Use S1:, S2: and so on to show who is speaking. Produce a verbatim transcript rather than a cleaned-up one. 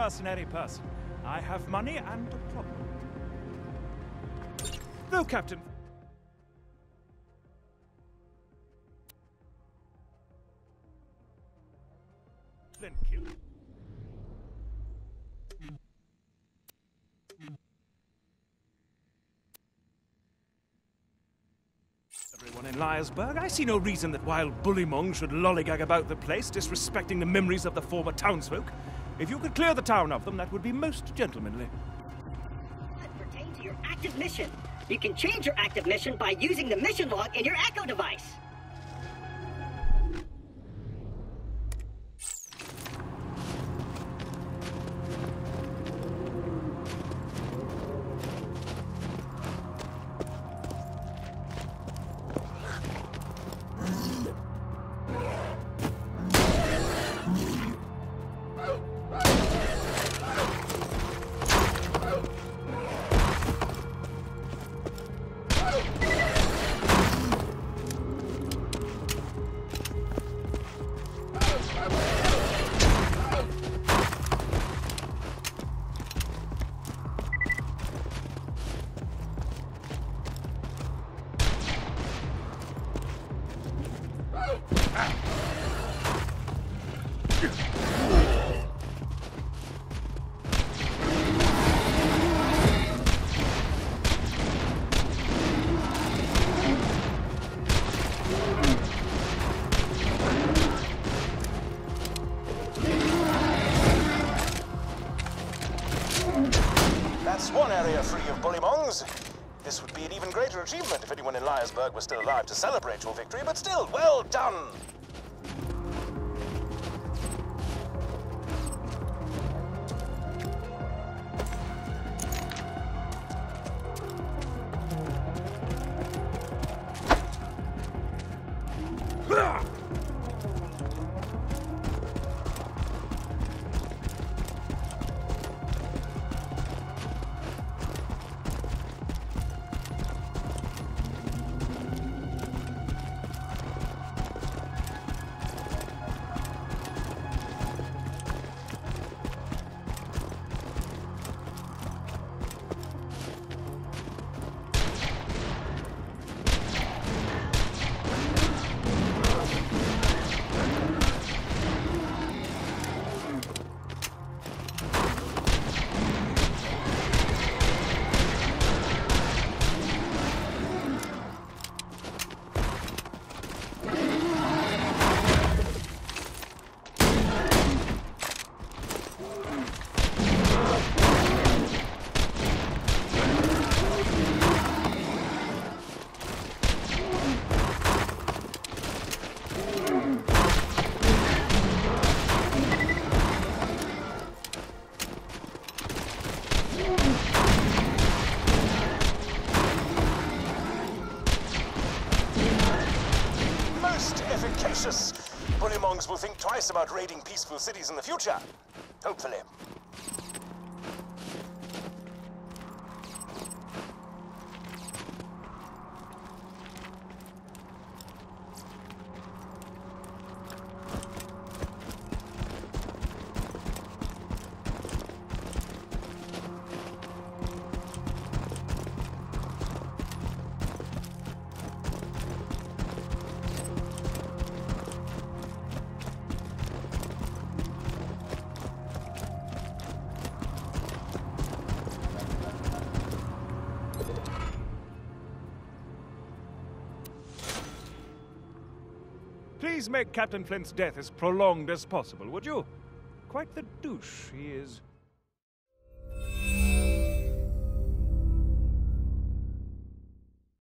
S1: mercenary person. I have money and a problem. No, Captain. Then kill. Everyone in Liarsburg, I see no reason that wild bullymong should lollygag about the place, disrespecting the memories of the former townsfolk. If you could clear the town of them, that would be most gentlemanly.
S2: That pertains to your active mission. You can change your active mission by using the mission log in your Echo device.
S3: That's one area free of bullymongs. This would be an even greater achievement if anyone in Liarsburg was still alive to celebrate your victory, but still, well done! Efficacious. Bullymongs will think twice about raiding peaceful cities in the future. Hopefully.
S1: Please make Captain Flint's death as prolonged as possible, would you? Quite the douche he is.